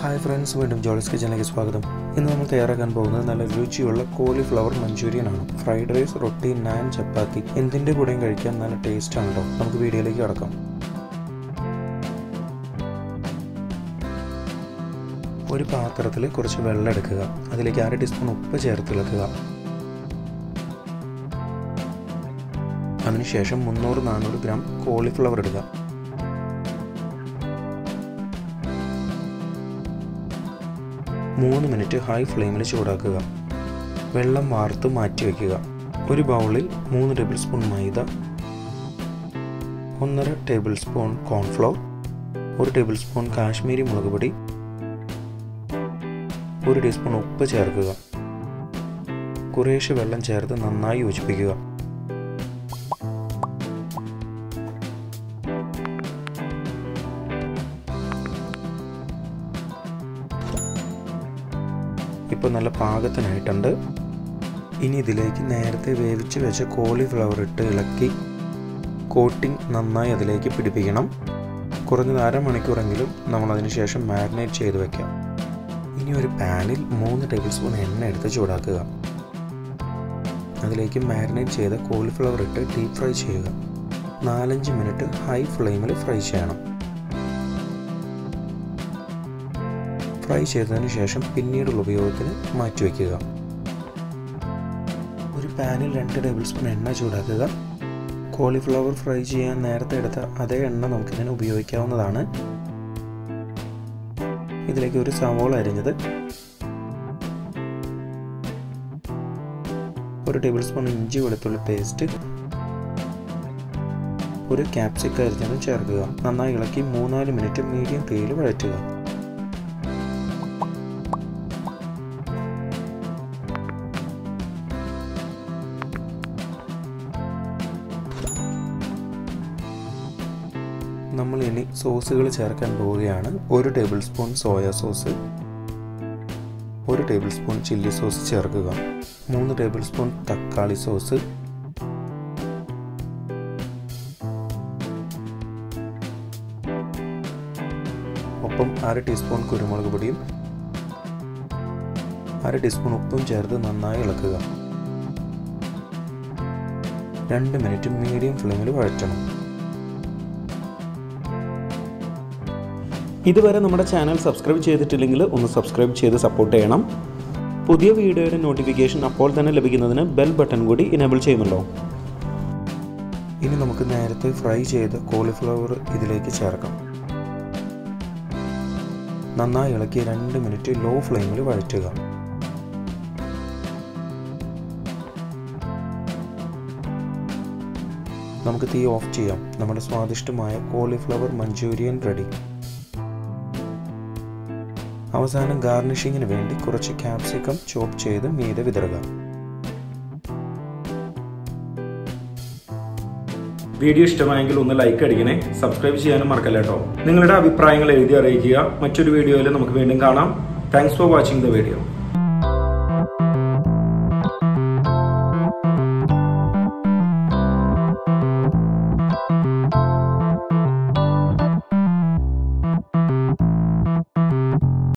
Hi friends, വീണ്ടും ജോളിസ് കിച്ചണിലേക്ക് സ്വാഗതം. ഇന്ന് നമ്മൾ തയ്യാറാക്കാൻ പോകുന്നത് നല്ല രുചിയുള്ള കോളിഫ്ലവർ മഞ്ചൂരിയൻ ആണ്. ഫ്രൈഡ് റൈസ്, റൊട്ടി, നാൻ, ചപ്പാത്തി എന്തിൻ്റെ കൂടെയും കഴിക്കാൻ നല്ല ടേസ്റ്റ് ആണ് കേട്ടോ. നമുക്ക് വീഡിയോയിലേക്ക് കടക്കാം. ഒരു പാത്രത്തിൽ കുറച്ച് വെള്ളം എടുക്കുക. അതിലേക്ക് 1/2 ടീസ്പൂൺ ഉപ്പ് ചേർത്ത് ഇളക്കുക. അതിനുശേഷം 300-400 ഗ്രാം കോളിഫ്ലവർ ഇടുക. മൂന്ന് മിനിറ്റ് ഹൈ ഫ്ലെയിമിൽ ചൂടാക്കുക. വെള്ളം വാർത്ത് മാറ്റി വയ്ക്കുക. ഒരു ബൗളിൽ 3 ടേബിൾ സ്പൂൺ മൈദ, 1.5 tablespoon cornflour, 1 tablespoon Kashmiri മുളക് പൊടി, 1 ടീസ്പൂൺ ഉപ്പ് ചേർക്കുക. കുറേശ്ശെ വെള്ളം ചേർത്ത് നന്നായി യോജിപ്പിക്കുക. ഇപ്പോൾ നല്ല പാകത്തിനായിട്ടുണ്ട്. ഇനി ഇതിലേക്ക് നേരത്തെ വേവിച്ച് വെച്ച കോളിഫ്ലവർ ഇട്ട് ഇളക്കി കോട്ടിംഗ് നന്നായി അതിലേക്ക് പിടിപ്പിക്കണം. കുറഞ്ഞത് 1/2 മണിക്കൂറെങ്കിലും നമ്മളതിന് ശേഷം മാരിനേറ്റ് ചെയ്ത് വയ്ക്കാം. ഇനി ഒരു പാനിൽ 3 ടേബിൾ സ്പൂൺ എണ്ണ എടുത്ത് ചൂടാക്കുക. അതിലേക്ക് മാരിനേറ്റ് ചെയ്ത കോളിഫ്ലവർ ഇട്ട് ഡീപ് ഫ്രൈ ചെയ്യുക. 4-5 മിനിറ്റ് ഹൈ ഫ്ലെയിമിൽ ഫ്രൈ ചെയ്യണം. ഫ്രൈ ചെയ്തതിന് ശേഷം പിന്നീടുള്ള ഉപയോഗത്തിന് മാറ്റിവെക്കുക. ഒരു പാനിൽ 2 ടേബിൾ സ്പൂൺ എണ്ണ ചൂടാക്കുക. കോളിഫ്ലവർ ഫ്രൈ ചെയ്യാൻ നേരത്തെ എടുത്ത അതേ എണ്ണ നമുക്കിതിന് ഉപയോഗിക്കാവുന്നതാണ്. ഇതിലേക്ക് ഒരു സവോള അരിഞ്ഞത്, 1 ടേബിൾ സ്പൂൺ ഇഞ്ചി വെളുത്തുള്ളി പേസ്റ്റ്, 1 ക്യാപ്സിക്കം അരിഞ്ഞതും ചേർക്കുക. നന്നായി ഇളക്കി 3-4 മിനിറ്റ് മീഡിയം തീയിൽ വഴറ്റുക. നമ്മൾ ഇനി സോസുകൾ ചേർക്കാൻ പോവുകയാണ്. 1 tablespoon soya sauce, 1 tablespoon chilli sauce ചേർക്കുക. 3 ടേബിൾ സ്പൂൺ തക്കാളി സോസ്, ഒപ്പം 1/2 ടീസ്പൂൺ കുരുമുളക് പൊടിയും 1/2 ടീസ്പൂൺ ഉപ്പും ചേർത്ത് നന്നായി ഇളക്കുക. 2 മിനിറ്റ് മീഡിയം ഫ്ലെയിമിൽ വഴറ്റണം. ഇതുവരെ നമ്മുടെ ചാനൽ സബ്സ്ക്രൈബ് ചെയ്തിട്ടില്ലെങ്കിൽ ഒന്ന് സബ്സ്ക്രൈബ് ചെയ്ത് സപ്പോർട്ട് ചെയ്യണം. പുതിയ വീഡിയോയുടെ നോട്ടിഫിക്കേഷൻ അപ്പോൾ തന്നെ ലഭിക്കുന്നതിന് ബെൽ ബട്ടൺ കൂടി ഇനേബിൾ ചെയ്യുന്നുണ്ടോ? ഇനി നമുക്ക് നേരത്തെ ഫ്രൈ ചെയ്ത കോളിഫ്ലവർ ഇതിലേക്ക് ചേർക്കാം. നന്നായി ഇളക്കി 2 മിനിറ്റ് ലോ ഫ്ലെയിമിൽ വഴറ്റുക. നമുക്ക് തീ ഓഫ് ചെയ്യാം. നമ്മുടെ സ്വാദിഷ്ടമായ കോളിഫ്ലവർ മഞ്ചൂരിയൻ റെഡി. അവസാനം ഗാർണിഷിങ്ങിന് വേണ്ടി കുറച്ച് ക്യാപ്സിക്കം ചോപ്പ് ചെയ്ത് മീതെ വിതറുക. വീഡിയോ ഇഷ്ടമായെങ്കിൽ ഒന്ന് ലൈക്ക് അടിക്കണേ. സബ്സ്ക്രൈബ് ചെയ്യാനും മറക്കല്ല കേട്ടോ. നിങ്ങളുടെ അഭിപ്രായങ്ങൾ എഴുതി അറിയിക്കുക. മറ്റൊരു വീഡിയോയിൽ നമുക്ക് വീണ്ടും കാണാം. Thanks for watching the video.